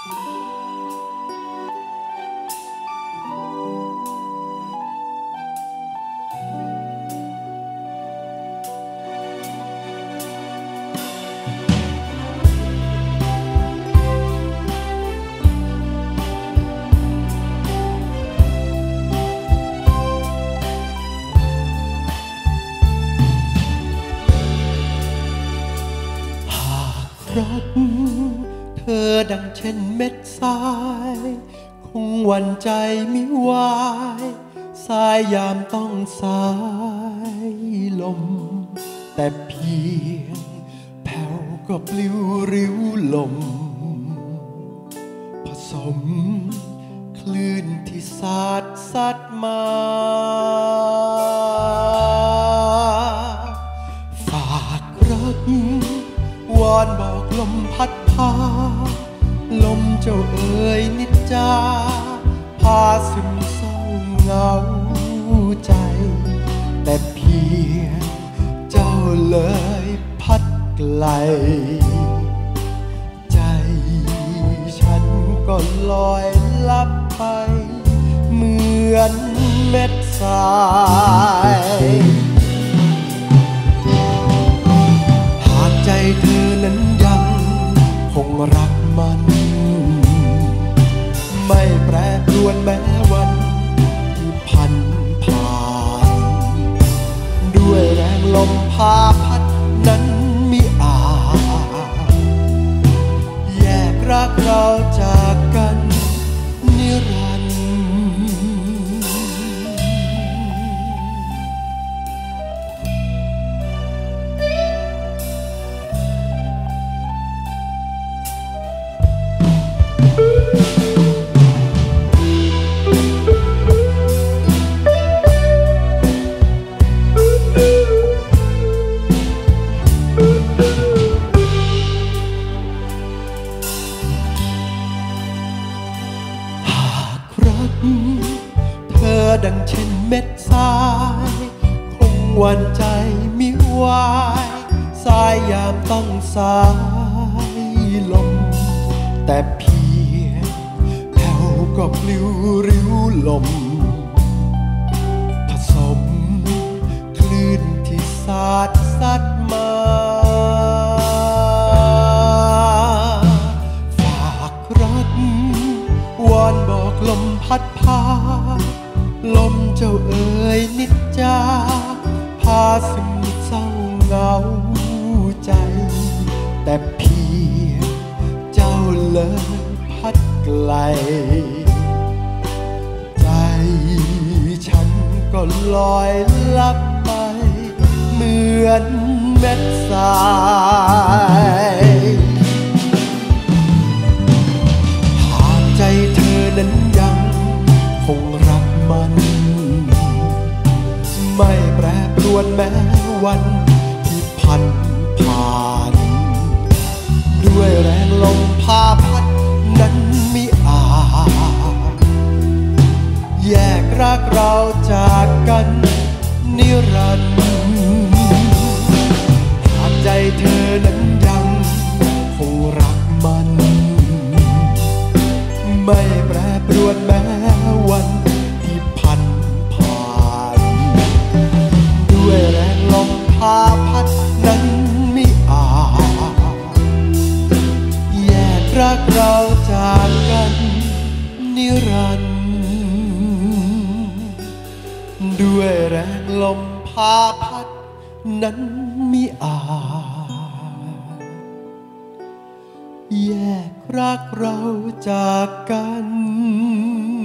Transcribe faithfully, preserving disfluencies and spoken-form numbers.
รักเธอดังเช่นเม็ดทรายคงหวั่นใจมิวายสายยามต้องสายลมแต่เพียงแผ่วก็ปลิวริ้วลมผสมคลื่นที่สาดซัดมาฝากรักวอนบอกลมพัดพาลมเจ้าเอ๋ยนิจจาพาซึมเศร้าเหงาใจแต่เพียงเจ้าเลยพัดไกลใจฉันก็ลอยลับไปเหมือนเม็ดทรายใจเธอนั้นยังคงรักมันไม่แปรปรวนแม้วันที่พันผ่านด้วยแรงลมพาพัดนั้นมิอาจแยกรักเราจากกันนิรันดร์เธอดังเช่นเม็ดทรายคงหวั่นใจมิวายสายยามต้องสายลมแต่เพียงแผ่วก็ปลิวริ้วลมผสมคลื่นที่สาดซัดมาฝากรักวอนบอกลมพัดพาลมเจ้าเอ๋ยนิจจาพาซึมเศร้าเหงาใจแต่เพียงเจ้าเลยพัดไกลใจฉันก็ลอยลับไปเหมือนเม็ดทรายหากใจเธอนั้นยังคงรักมันไม่แปรปรวนแม้วันที่พันผ่านด้วยแรงลมพาพัดนั้นมิอาจแยกรักเราจากกันนิรันดร์หากใจเธอนั้นยังคงรักมันไม่แปรปรวนแม้วันที่พันผ่านด้วยแรงลมพาพัดนั้นมิอาจแยกรักเราจากกันนิรันดร์ด้วยแรงลมพาพัดนั้นมิอาจแยกรักเราจากกัน